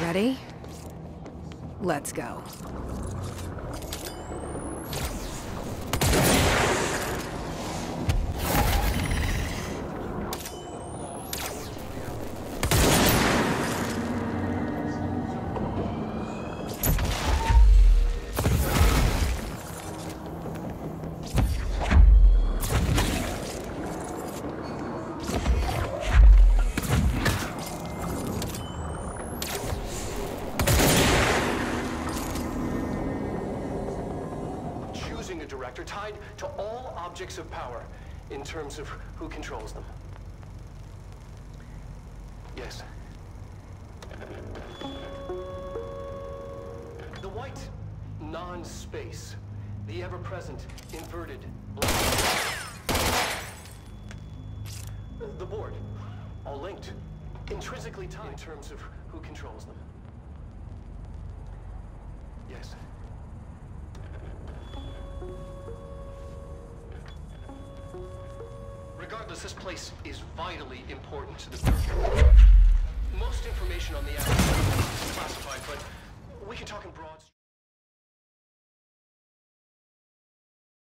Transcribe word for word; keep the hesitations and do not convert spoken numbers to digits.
Ready? Let's go. A director tied to all objects of power in terms of who controls them. Yes. The white non-space, the ever-present inverted line. The board, all linked, intrinsically tied in terms of who controls them. Yes. Regardless, this place is vitally important to the future. Most information on the act is classified, but we can talk in broad...